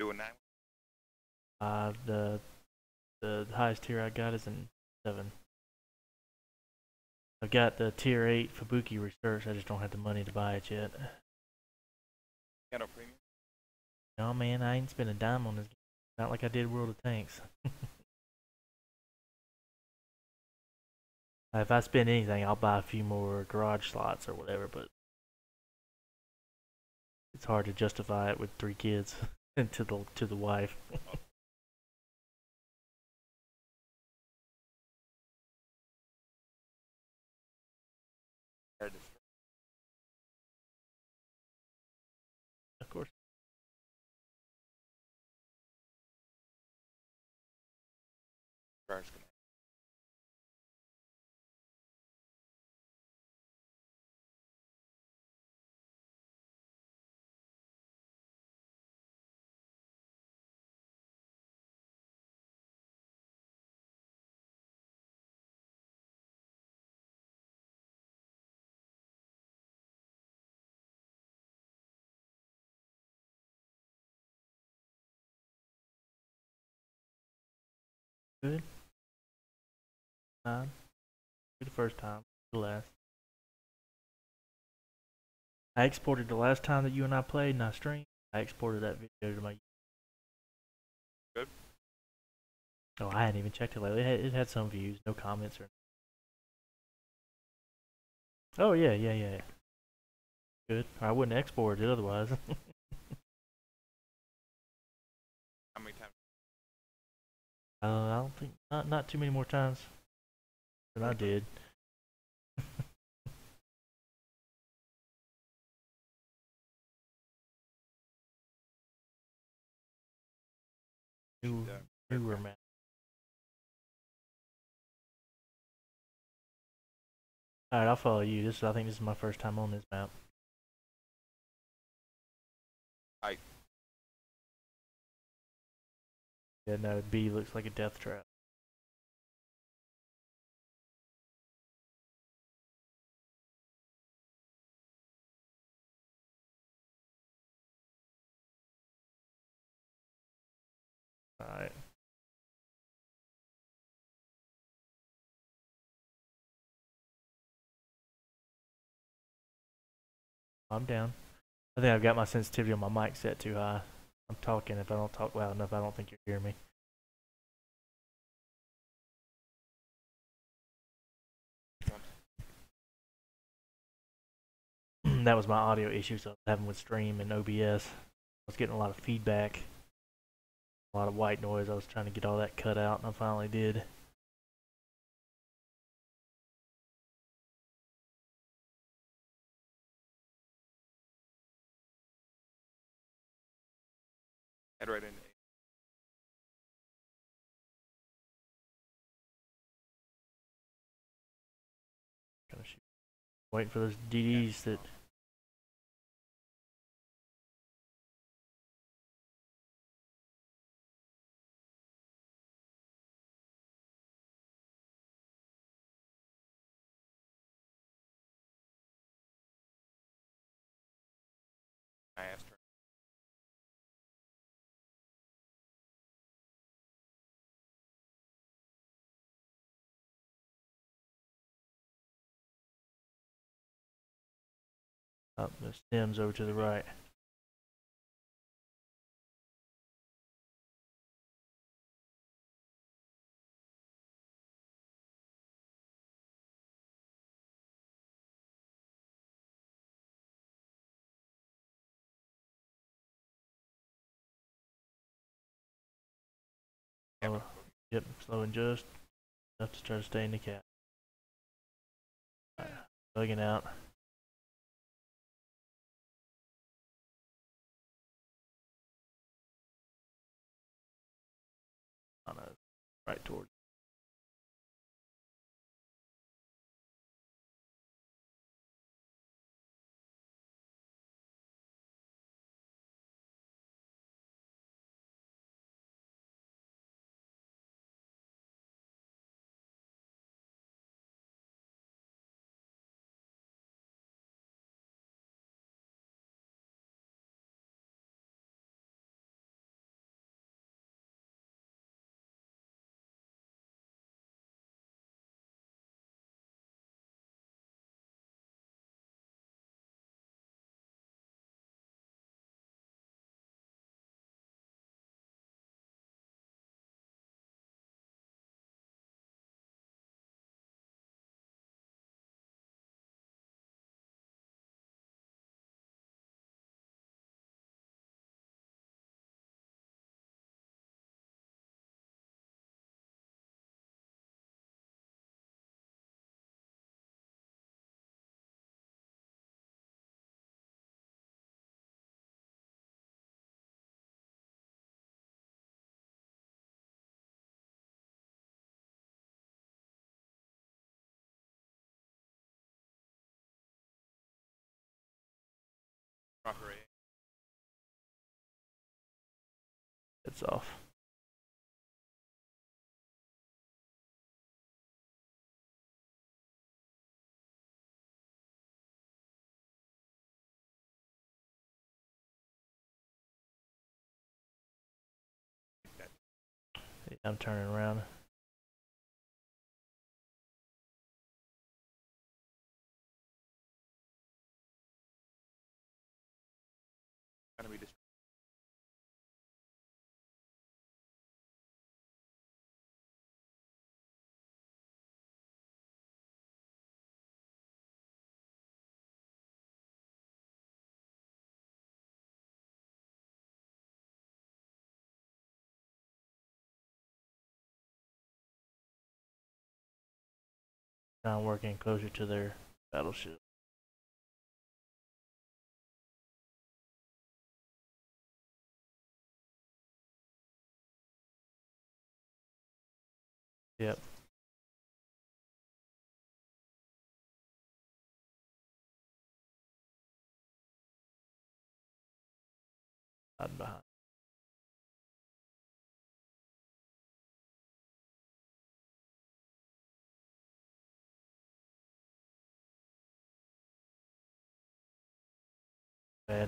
Doing that. The highest tier I got is in 7. I've got the tier 8 Fubuki Research. I just don't have the money to buy it yet. Got no premium. No man, I ain't spent a dime on this game. Not like I did World of Tanks. If I spend anything, I'll buy a few more garage slots or whatever, but it's hard to justify it with 3 kids and to the wife. Of course. Good. Time. Good the first time. The last. I exported the last time that you and I played and I streamed. I exported that video to my. Good. Oh, I hadn't even checked it lately. It had some views, no comments or. Oh yeah, yeah, yeah. Good. I wouldn't export it otherwise. How many times? I don't think not too many more times than I did. New, newer map. All right, I'll follow you. I think this is my first time on this map. I. Yeah, no, B looks like a death trap. All right. I'm down. I think I've got my sensitivity on my mic set too high. I'm talking. If I don't talk loud enough, I don't think you're hearing me. That was my audio issues I was having with Stream and OBS. I was getting a lot of feedback, a lot of white noise. I was trying to get all that cut out, and I finally did. Head right in. Gonna shoot. Waiting for those DDs that. I asked her. Up the stems over to the right. Oh, yep, slow and just enough to try to stay in the cap. Bugging out. On a right towards. Rocker A. It's off. Yeah, I'm turning around. Gonna be distracted. Now I'm working closer to their battleship. Yep. Hiding behind. Bad.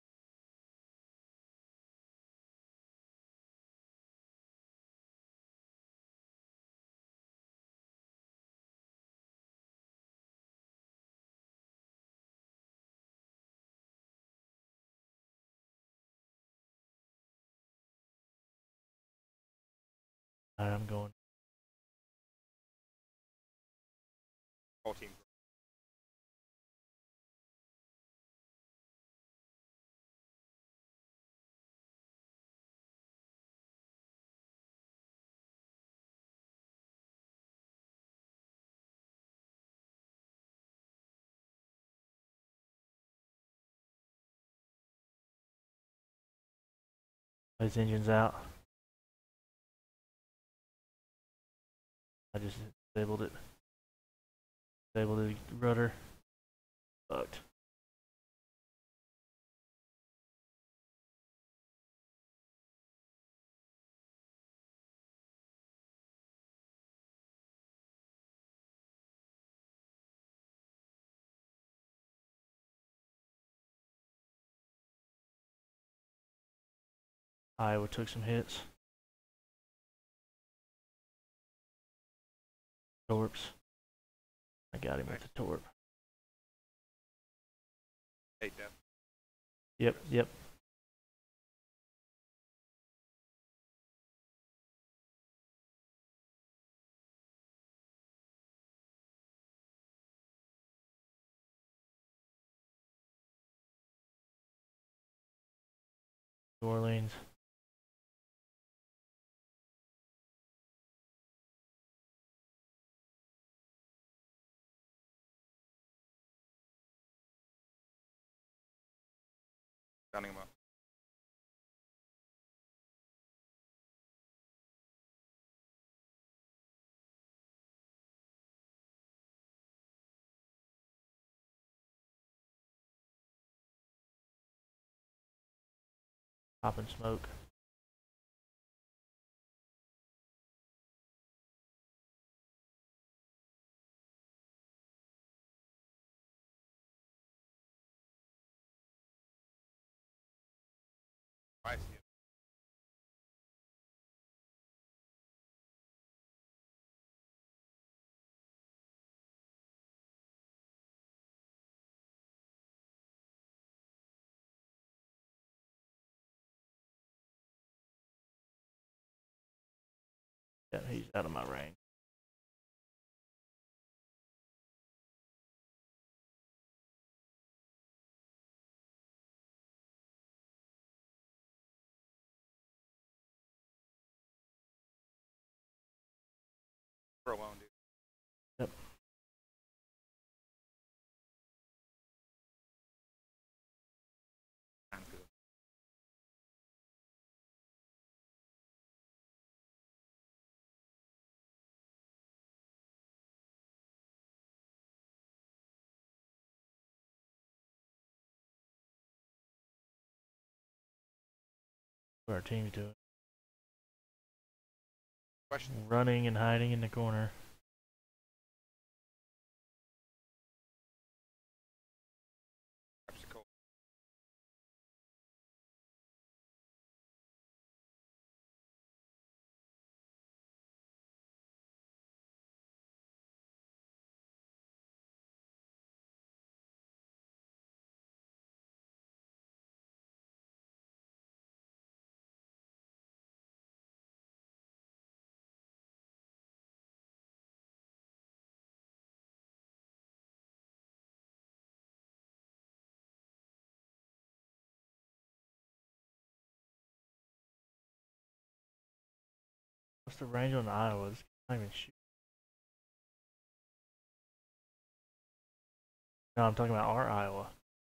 Alright, I'm going. All teams. His engine's out. I just disabled it. Disabled the rudder. Fucked. Iowa took some hits. Torps. I got him with the torp. Hey, Death. Yep, yep. New Orleans. Rounding him up. Popping smoke. I see him. Yeah, he's out of my range. For alone, dude. Yep. Sounds good. What our team's doing. Question. Running and hiding in the corner. Pepsi-Cola. What's the range on the Iowas? Not even shoot. No, I'm talking about our Iowa.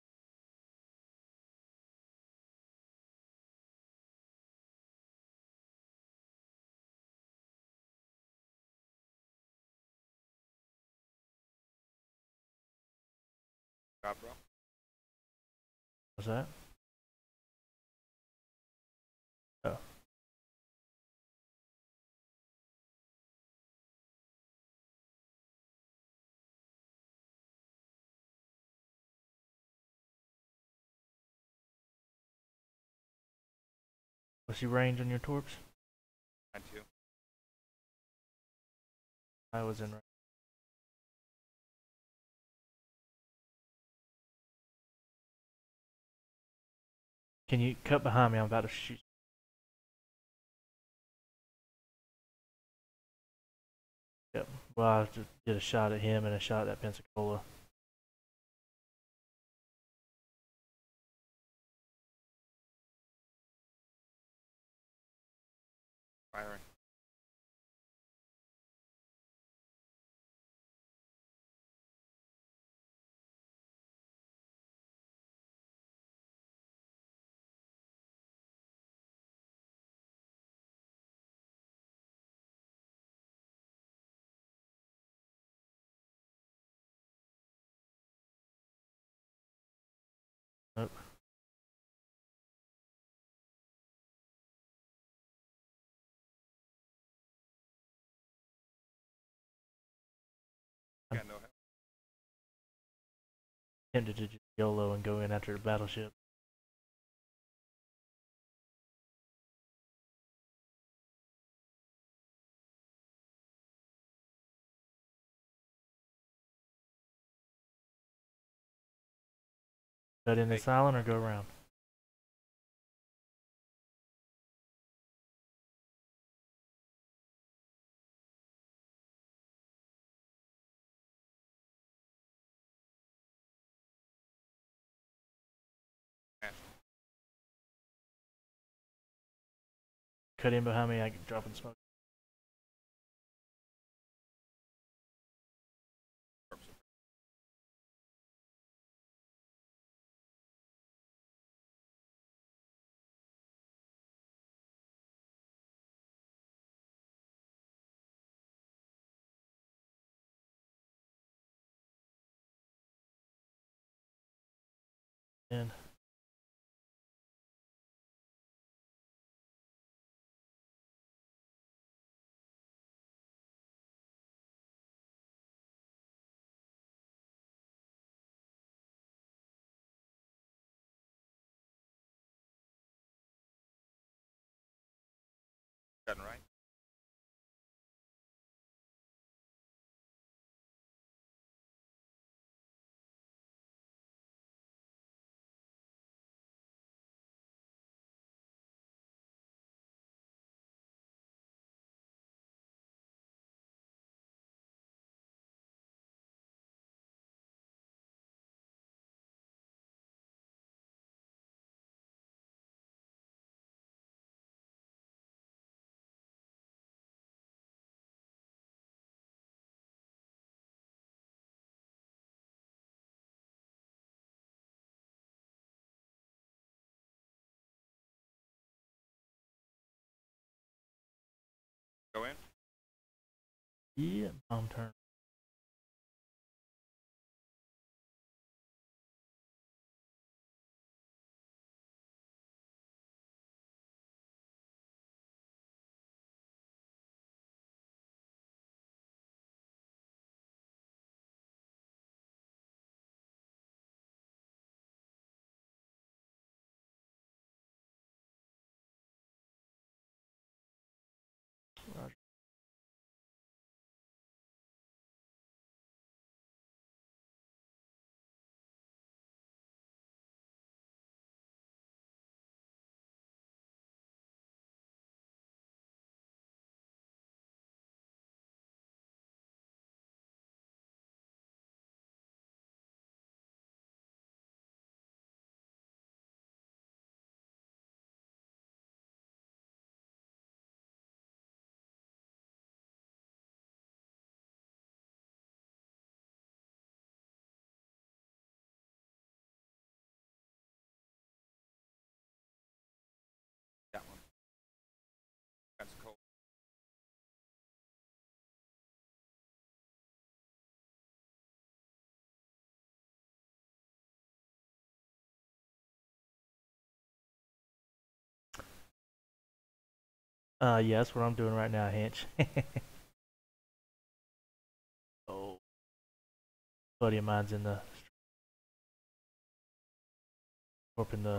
God, bro. What's that? Oh. What's your range on your torps? 9-2. Iowa's in range. Can you cut behind me? I'm about to shoot. Yep. Well, I just did a shot at him and a shot at Pensacola. Firing. Nope. Got no help. Tempted to just YOLO and go in after the battleship. Cut in this island or go around? Cut in behind me, I can drop in smoke. In. Cutting right. Go in. Yeah, bomb turn. That's cold. Yeah, that's what I'm doing right now, Hinch. Oh, buddy of mine's in the warping the.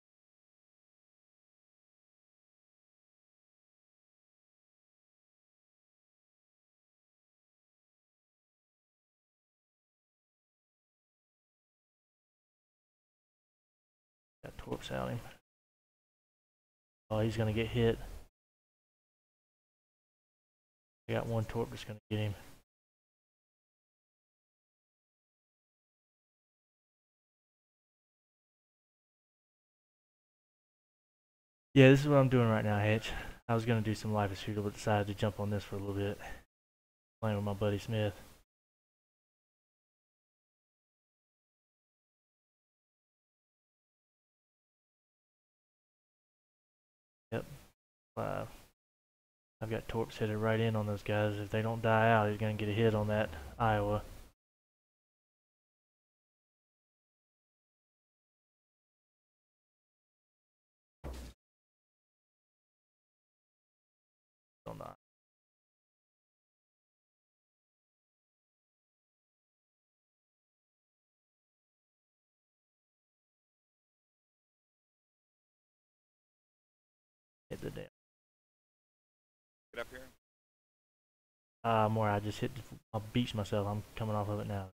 Got torps out him. Oh, he's gonna get hit. I got one torp that's gonna get him. Yeah, this is what I'm doing right now, Hitch. I was gonna do some life as fuel, but decided to jump on this for a little bit. Playing with my buddy Smith. Yep. I've got torps headed right in on those guys. If they don't die out, he's gonna get a hit on that Iowa. Still not. Hit the damn. Get up here. More. I just hit. I beached myself. I'm coming off of it now.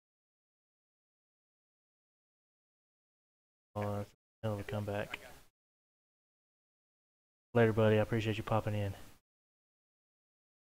Oh, that's a hell of a comeback. Later, buddy. I appreciate you popping in.